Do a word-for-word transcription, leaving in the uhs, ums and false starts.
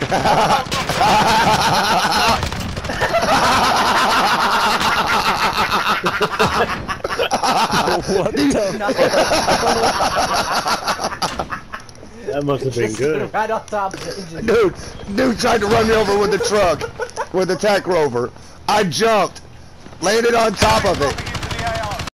What the? That must have been good. Right on top of the engine. Dude, dude tried to run me over with the truck, with the tech rover. I jumped, landed on top of it.